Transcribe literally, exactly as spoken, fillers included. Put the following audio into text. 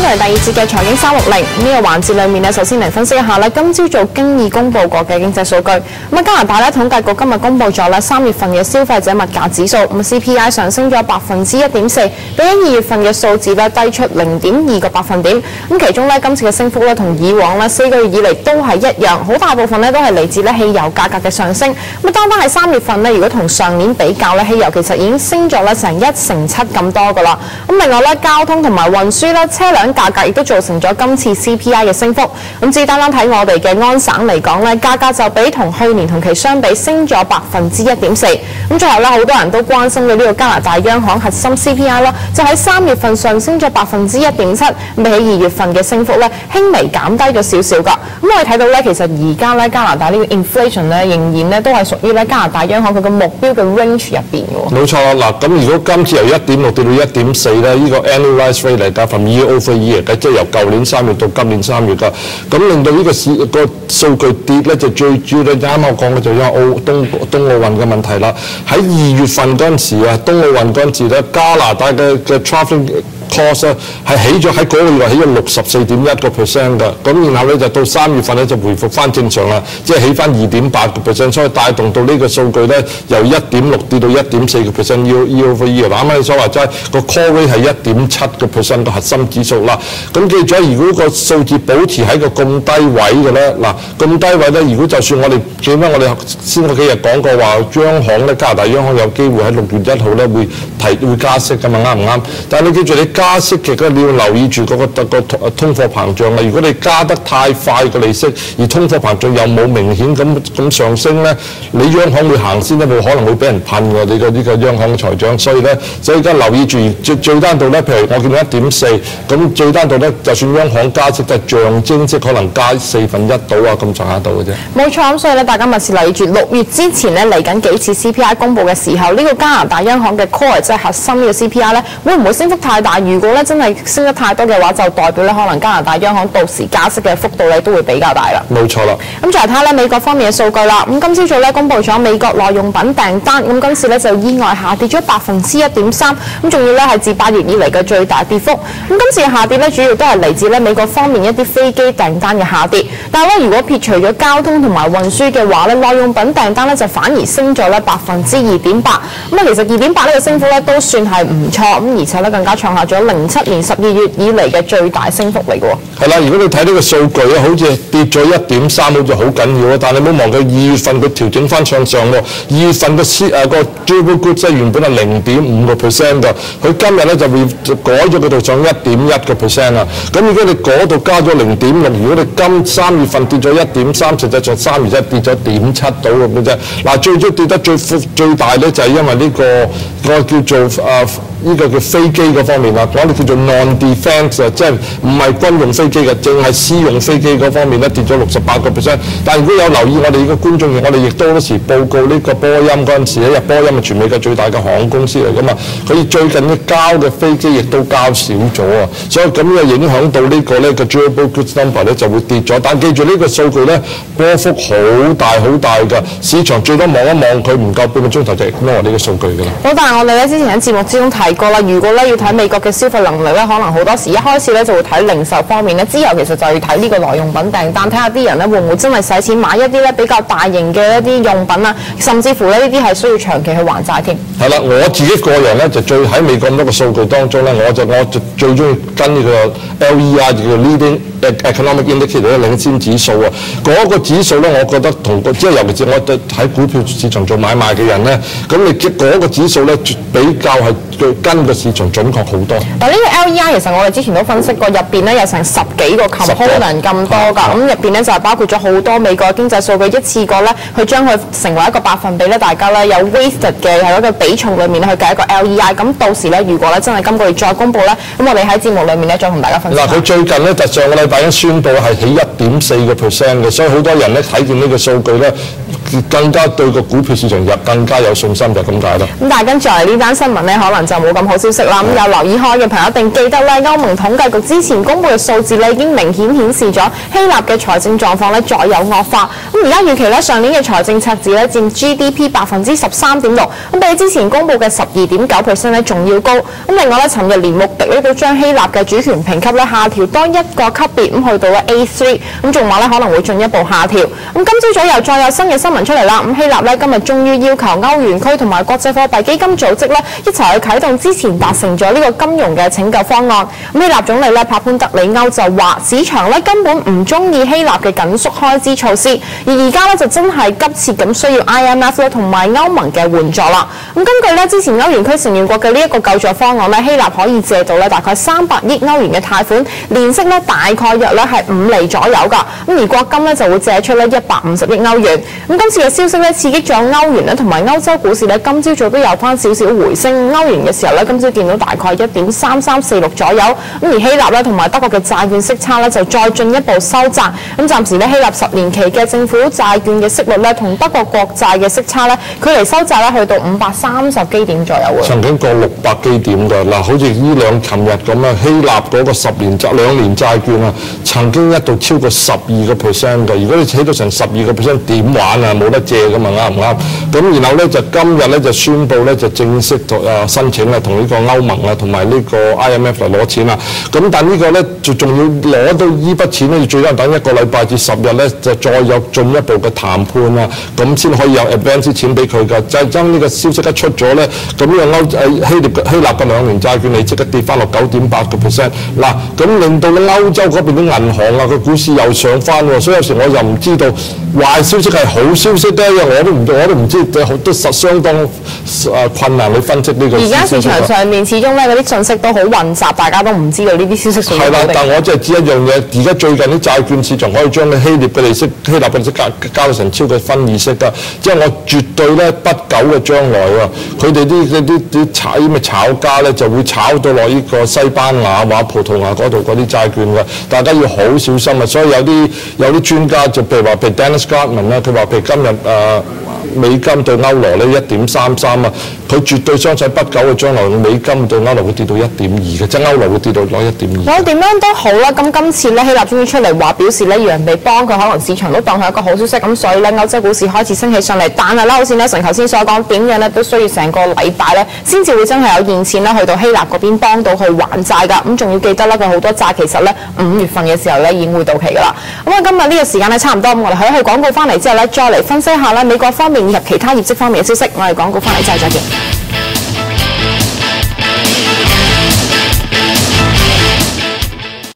嚟第二節嘅財經三六零呢個環節裏面咧，首先嚟分析一下咧，今朝早經已公布過嘅經濟數據。咁啊，加拿大咧統計局今日公布咗咧三月份嘅消費者物價指數，咁 C P I 上升咗百分之一點四，比起二月份嘅數字咧低出零點二個百分點。咁其中咧今次嘅升幅咧同以往咧四個月以嚟都係一樣，好大部分咧都係嚟自咧汽油價格嘅上升。咁啊，單單係三月份咧，如果同上年比較咧，汽油其實已經升咗咧成一成七咁多噶啦。咁另外咧，交通同埋運輸咧，車輛價格亦都造成咗今次 C P I 嘅升幅。咁至單單睇我哋嘅安省嚟講咧，價格就比同去年同期相比升咗百分之一點四。咁最後咧，好多人都關心嘅呢個加拿大央行核心 C P I 啦，就喺三月份上升咗百分之一點七，比起二月份嘅升幅咧輕微減低咗少少㗎。咁我哋睇到咧，其實而家咧加拿大呢個 inflation 咧仍然咧都係屬於咧加拿大央行佢嘅目標嘅 range 入邊嘅喎。 冇錯啦，嗱咁如果今次由一點六跌到一點四咧，呢個 annualized rate 嚟㗎，from year over year 嘅，即係由舊年三月到今年三月㗎，咁令到呢個市個數據跌咧，就最主要咧啱啱我講嘅就因為奧東東奧運嘅問題啦。喺二月份嗰陣時啊，東奧運嗰陣時咧，加拿大嘅嘅 travelling cost 咧係起咗喺嗰個月起咗六十四點一個 percent 㗎，咁然後咧就到三月份咧就回復翻正常啦，即係起翻二點八個 percent， 所以帶動到呢個數據咧由一點六跌到一點四個 percent year over year。啱啱你所話齋個 core rate 係一點七個 percent 個核心指數啦。咁記住，如果個數字保持喺個咁低位嘅咧，嗱咁低位咧，如果就算我哋記翻我哋先嗰幾日講過話，央行咧加拿大央行有機會喺六月一號咧會提會加息㗎嘛，啱唔啱？但係你記住你加息嘅嗰你要留意住嗰個個通貨膨脹啦。如果你加得太快個利息，而通貨膨脹又冇明顯咁咁上升咧，你央行會行先咧，冇可能會俾人噴㗎。你個呢個央行嘅財長，所以咧，所以而家留意住最最單度咧，譬如我見到一點四，咁最單度咧，就算央行加息，就係象徵式可能加四分一到啊咁上下度嘅啫。 冇錯，咁所以咧，大家密切留意住六月之前咧嚟緊幾次 C P I 公佈嘅時候，呢、這個加拿大央行嘅 core 即係核心呢個 C P I 咧，會唔會升幅太大？如果咧真係升得太多嘅話，就代表咧可能加拿大央行到時加息嘅幅度咧都會比較大啦。 冇錯啦。 咁再嚟睇下咧美國方面嘅數據啦。咁今朝早咧公佈咗美國耐用品訂單，咁今次咧就意外下跌咗百分之一點三，咁仲要咧係自八月以嚟嘅最大跌幅。咁今次嘅下跌咧主要都係嚟自咧美國方面一啲飛機訂單嘅下跌。但係咧如果撇除咗交通同埋運輸嘅話咧，耐用品訂單咧就反而升咗咧百分之二點八。咁啊其實二點八呢個升幅咧都算係唔錯，咁而且咧更加創下咗零七年十二月以嚟嘅最大升幅嚟嘅喎。 係啦，如果你睇呢個數據咧，好似跌咗一點三，好似好緊要啊！但係你唔好忘記二月份佢調整翻向上喎。二月份嘅 C 誒個 durable goods 原本係零點五個 percent 㗎，佢今日咧就會改咗佢度上一點一個 percent 啊。咁如果你嗰度加咗零點六，如果你今三月份跌咗一點三，實際上三月真係跌咗點七到咁嘅啫。嗱，最終跌得最最大咧就係因為呢、這個、那個叫做啊。呢個叫飛機嗰方面啦，我哋叫做 non-defence 啊，即係唔係軍用飛機嘅，淨係私用飛機嗰方面咧跌咗六十八個 percent。但係如果有留意我哋呢個觀眾，我哋亦都好多時報告呢個波音嗰陣時咧，波音係全美國最大嘅航空公司嚟噶嘛，佢最近嘅交嘅飛機亦都交少咗啊，所以咁樣影響到呢個咧個 durable goods number 咧就會跌咗。但記住呢個數據咧波幅好大好大㗎，市場最多望一望佢唔夠半個鐘頭就 ignore 呢個數據㗎啦。 好，但係我哋咧之前喺節目之中提過啦，如果咧要睇美國嘅消費能力咧，可能好多時一開始咧就會睇零售方面咧，之後其實就要睇呢個耐用品訂單，睇下啲人咧會唔會真係使錢買一啲咧比較大型嘅一啲用品啊，甚至乎咧呢啲係需要長期去還債添。係啦，我自己個人咧就最喺美國咁多個數據當中咧，我就我就最中意跟呢個 L E I 叫做 Leading Economic Indicator 領先指數啊，嗰、那個指數咧，我覺得同個即係尤其是我喺股票市場做買賣嘅人咧，咁你嗰個指數咧比較係跟個市場準確好多。 嗱，呢個 L E I 其實我哋之前都分析過，入邊咧有成十幾個 component 咁多㗎，咁入邊咧就係包括咗好多美國嘅經濟數據，一次過咧去將佢成為一個百分比咧，大家咧有 weighted 嘅喺一個比重裏面去計一個 L E I。咁到時咧，如果咧真係今個月再公佈咧，咁我哋喺節目裏面咧再同大家分析。 嗱，佢最近咧就上個禮拜拜已經宣布係起一點四個 percent 嘅，所以好多人咧睇見呢個數據咧，更加對個股票市場入更加有信心，就咁解啦。 咁但係跟住嚟呢單新聞咧，可能就冇咁好消息啦。咁、嗯、有留意開嘅朋友一定記得咧，歐盟統計局之前公布嘅數字咧，已經明顯顯示咗希臘嘅財政狀況咧再有惡化。咁而家預期咧上年嘅財政赤字咧佔 G D P 百分之十三點六，咁比之前公布嘅十二點九 percent 咧仲要高。咁另外咧，尋日連穆迪咧都將希臘嘅主權評級咧下調多一個級別，咁去到咧 A 三，咁仲話咧可能會進一步下調。咁今朝早又再有新嘅新聞出嚟啦。咁希臘咧今日終於要求歐元區同埋國際貨幣基金組織咧一齊去啟動之前達成咗呢個金融嘅拯救方案。咁希臘總理咧帕潘德里歐就話，市場咧根本唔中意希臘嘅緊縮開支措施，而而家咧就真係急切咁需要 I M F 咧同埋歐盟嘅援助啦。咁根據咧之前歐元區成員國嘅呢一個救助方案咧，希臘可以借到咧大概三百億歐元嘅貸款，年息咧大概約咧係五厘左右㗎。咁而國金咧就會借出咧一百五十億歐元。咁今次嘅消息咧刺激咗歐元咧同埋歐洲股市咧，今朝早都有翻少少回升。歐元嘅時候咧，今朝見到大概一點三三四六左右。咁而希臘咧同埋德國嘅債券息差咧就再進一步收窄。咁暫時咧希臘十年期嘅政府債券嘅息率咧同德國國債嘅息差咧，距離收窄咧去到五百三十基點左右喎。 曾經過六百基點㗎嗱，好似呢兩琴日咁啊，希臘嗰個十年債兩年債券啊，曾經一度超過十二個 percent 嘅。如果你起到成十二個 percent，點玩啊？冇得借㗎嘛，啱唔啱？咁然後咧就今日咧就宣布咧就正式誒申請啦，同呢個歐盟啊同埋呢個 I M F 嚟攞錢啦。咁但呢個咧就仲要攞到呢筆錢咧，最多等一個禮拜至十日咧，就再有進一步嘅談判啊，咁先可以有 advance 啲錢俾佢㗎。就係將呢個消息一出咗咧，咁呢個歐誒希臘希臘嘅兩年債券你即刻跌翻落九點八個 percent。嗱，咁令到歐洲嗰邊啲銀行啊個股市又上翻喎，所以有時我又唔知道壞消息係好消息咧，因為我都唔我都唔知，都實相當誒困難去分析呢個。 而家市場上面始終咧嗰啲信息都好混雜，大家都唔知道呢啲消息屬於。係啦， 但我只係知一樣嘢，而家最近啲債券市場可以將希臘嘅利息、希臘嘅利息加加到成超過分二息㗎，即係我絕對咧不久嘅將來喎，佢哋啲啲啲炒咩炒家咧就會炒到落呢個西班牙或葡萄牙嗰度嗰啲債券㗎，大家要好小心啊！所以有啲有啲專家就譬如話，譬如 Dennis Gartman 咧，佢話譬如今日誒。呃美金對歐羅呢一點三三啊，佢絕對相信不久嘅將來美金對歐羅會跌到一點二嘅，即係歐羅會跌到攞一點二。我點樣都好啦，咁今次咧希臘終於出嚟話表示咧要人哋幫佢，可能市場都當係一個好消息，咁所以咧歐洲股市開始升起上嚟。但係咧，好似咧神頭先所講，點樣咧都需要成個禮拜咧先至會真係有現錢咧去到希臘嗰邊幫到佢還債㗎。咁仲要記得咧，佢好多債其實咧五月份嘅時候咧已經會到期㗎啦。咁啊，今日呢個時間咧差唔多，咁我哋去一去廣告翻嚟之後咧，再嚟分析一下咧美國方面以及其他業績方面嘅消息，我哋廣告翻嚟之後再見。